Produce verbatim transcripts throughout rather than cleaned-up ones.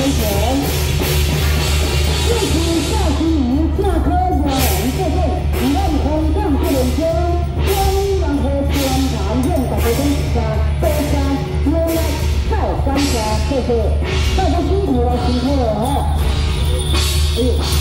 钱。这是下期鱼下科人这个咱空降不能说，关于任何宣传用大家都是多山努力靠感谢谢谢，大家辛苦了辛苦了哈。哎。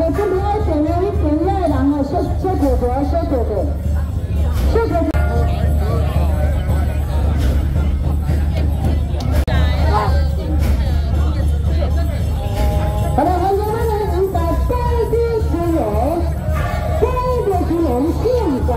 这边爱点的，你点的人哦，小小条条，小条条，小条条。好了，欢迎我们五百代表球员，代表球员现在。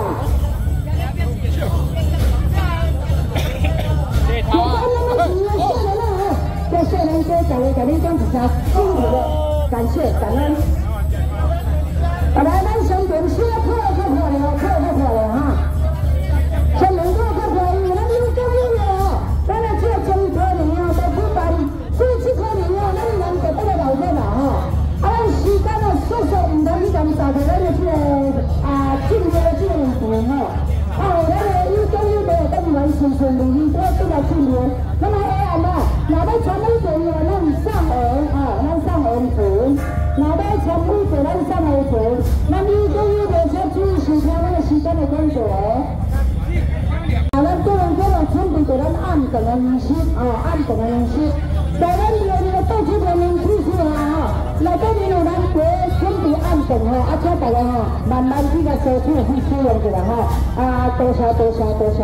谢谢您，谢谢各位，给您讲一声辛苦的感谢感恩。好来，咱上电视看较漂亮，看较漂亮哈。上面看较漂亮，咱有够有了哦。咱来这中科年哦，在举办，所以这科年哦，咱难得得个老天啦哈。啊，咱时间哦，速速唔通去咁早着咱的这个啊进阶的这个运动哦。啊，咱的有够有了，等完顺顺利利，多出来训练。那么下暗啦。 拿到全部队员，咱上岸啊，咱上岸船。拿到全部队，咱上岸船。咱你都有列车注意收听咱个时间的工作。啊，咱个人个人准备着咱暗顿的仪式啊，暗顿的仪式。在咱六月的到处人民支持啊哈，来到你有咱国准备暗顿吼，啊，请大家吼慢慢去个收听去使用一下哈。啊，多谢多谢多谢。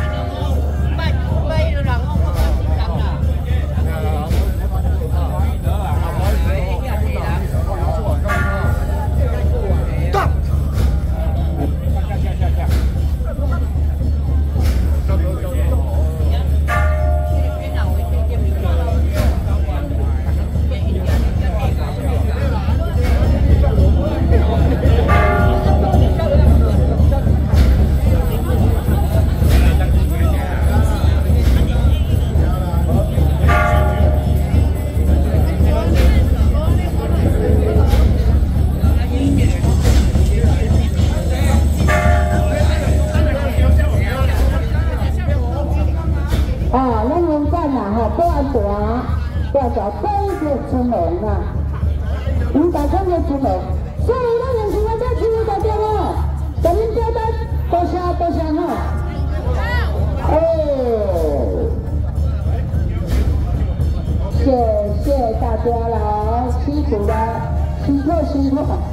叫做工作出门啊，五百工作出门，所以咱人是要再注意大家哦，咱们表达多谢多谢哈。哦，谢谢大家了，辛苦了，辛苦辛苦。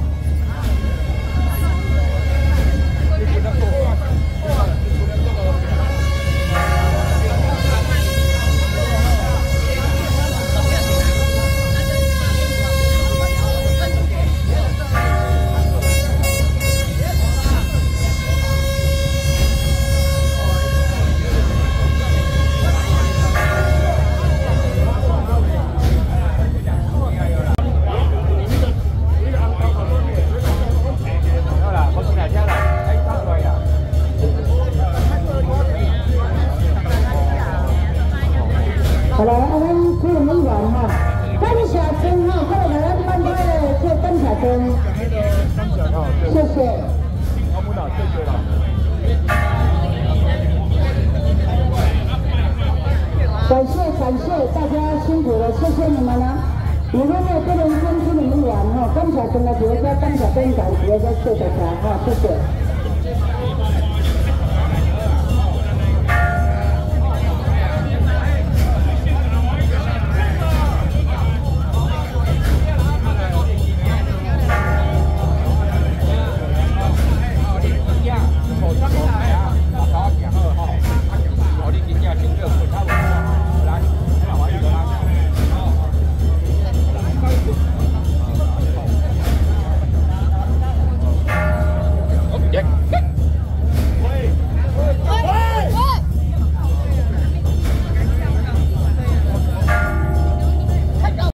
好了，我们出门玩哈，跟小珍哈，快来来搬开了，就跟小珍，谢谢。感谢感谢大家辛苦了，谢谢你们了。以后呢，不能跟出你们玩哈，跟小珍呢，只要跟小珍讲，只要谢谢他哈，谢谢。